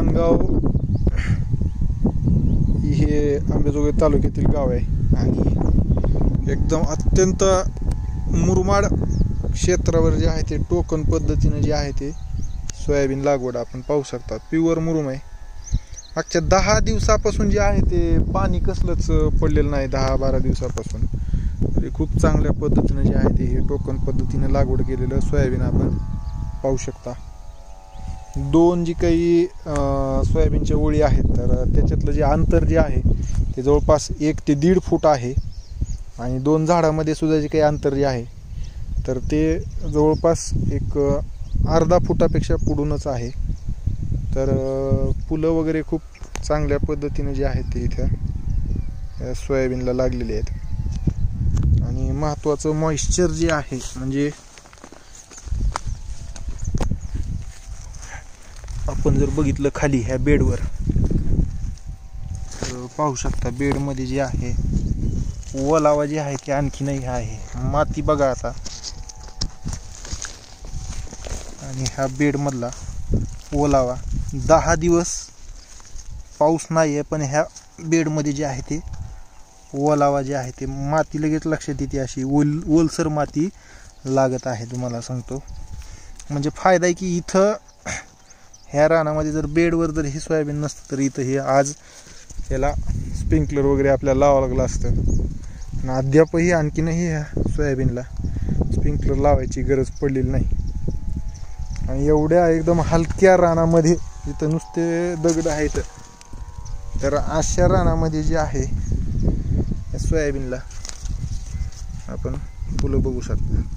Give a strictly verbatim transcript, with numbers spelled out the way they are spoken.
नांदगाव हे अंबेजोगाई तालुक्यातील गाव आहे आणि एकदम अत्यंत मुरमाड क्षेत्रावर जे आहे ते टोकन पद्धतीने जे आहे ते सोयाबीन लागवड आपण पाहू शकता. प्युअर मुरुम आहे. मागच्या दहा दिवसापासून जे आहे ते पाणी कसलंच पडलेलं नाही. दहा बारा दिवसापासून तरी खूप चांगल्या पद्धतीने जे आहे ते हे टोकन पद्धतीने लागवड केलेलं सोयाबीन आपण पाहू शकता. दोन जी काही सोयाबीनच्या ओळी आहेत तर त्याच्यातलं जे अंतर जे आहे ते जवळपास एक ते दीड फूट आहे आणि दोन झाडामध्ये सुद्धा जे काही अंतर जे आहे तर ते जवळपास एक अर्धा फुटापेक्षा पुढूनच आहे. तर फुलं वगैरे खूप चांगल्या पद्धतीने जे आहे ते इथं सोयाबीनला लागलेले आहेत. आणि महत्त्वाचं मॉइश्चर जे आहे म्हणजे आपण जर बघितलं खाली ह्या बेडवर तर पाहू शकता बेडमध्ये जे आहे ओलावा जे आहे ते आणखीनही आहे. माती बघा आता आणि ह्या बेडमधला ओलावा दहा दिवस पाऊस नाही आहे पण ह्या बेडमध्ये जे आहे ते ओलावा जे आहे ते माती लगेच लक्षात येते अशी ओल ओलसर माती लागत आहे. तुम्हाला सांगतो म्हणजे फायदा आहे की इथं ह्या रानामध्ये जर बेडवर जर हे सोयाबीन नसतं तर इथं हे आज याला स्प्रिंकलर वगैरे आपल्याला लावावं लागलं असतं. आणि अद्यापही आणखीनही ह्या सोयाबीनला स्प्रिंकलर लावायची गरज पडलेली नाही. आणि एवढ्या एकदम हलक्या रानामध्ये इथं नुसते दगड आहेत तर अशा रानामध्ये जे आहे या सोयाबीनला आपण फुलं बघू शकता.